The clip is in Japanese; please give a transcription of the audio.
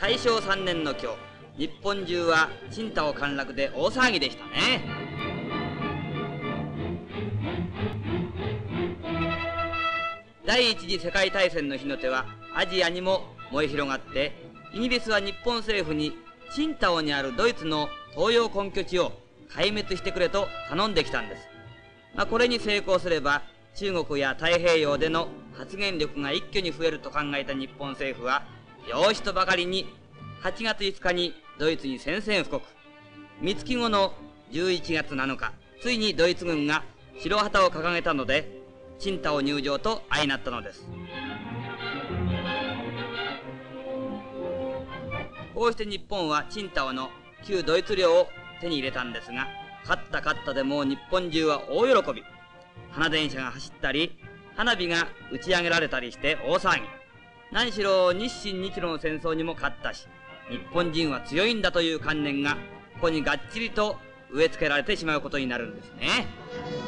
大正3年の今日、日本中は青島陥落で大騒ぎでしたね。第一次世界大戦の火の手はアジアにも燃え広がって、イギリスは日本政府に青島にあるドイツの東洋根拠地を壊滅してくれと頼んできたんです。これに成功すれば中国や太平洋での発言力が一挙に増えると考えた日本政府は、よしとばかりに8月5日にドイツに宣戦布告。三月後の11月7日、ついにドイツ軍が白旗を掲げたので、青島入城と相なったのです。こうして日本は青島の旧ドイツ領を手に入れたんですが、勝ったでもう日本中は大喜び。花電車が走ったり、花火が打ち上げられたりして大騒ぎ。何しろ日清日露の戦争にも勝ったし、日本人は強いんだという観念がここにがっちりと植え付けられてしまうことになるんですね。